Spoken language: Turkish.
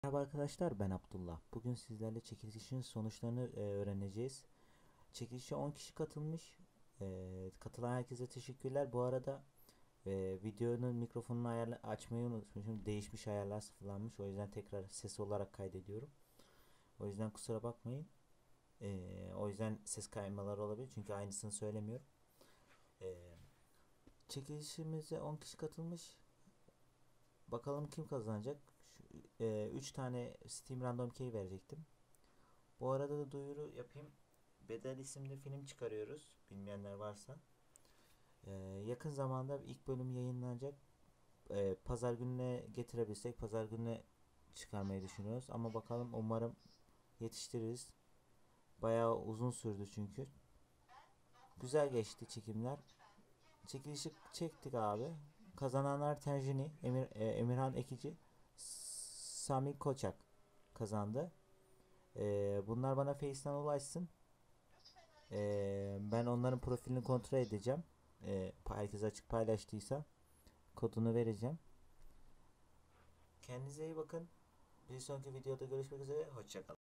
Merhaba arkadaşlar, ben Abdullah. Bugün sizlerle çekilişin sonuçlarını öğreneceğiz. Çekilişe 10 kişi katılmış. Katılan herkese teşekkürler. Bu arada videonun mikrofonunu açmayı unutmuşum. Değişmiş, ayarlar sıfırlanmış. O yüzden tekrar ses olarak kaydediyorum. O yüzden kusura bakmayın. O yüzden ses kaymaları olabilir. Çünkü aynısını söylemiyorum. E, Çekilişimize 10 kişi katılmış. Bakalım kim kazanacak. 3 tane Steam Random Key verecektim. Bu arada da duyuru yapayım. Bedel isimli film çıkarıyoruz. Bilmeyenler varsa. Ee, Yakın zamanda ilk bölüm yayınlanacak. Pazar gününe getirebilsek pazar gününe çıkarmayı düşünüyoruz. Ama bakalım, umarım yetiştiririz. Bayağı uzun sürdü çünkü. Güzel geçti çekimler. Çekilişi çektik abi. Kazananlar Terjini, Emirhan Ekici, Sami Koçak kazandı. Bunlar bana Face'ten ulaşsın. Ben onların profilini kontrol edeceğim. Herkes açık paylaştıysa kodunu vereceğim. Kendinize iyi bakın. Bir sonraki videoda görüşmek üzere. Hoşçakalın.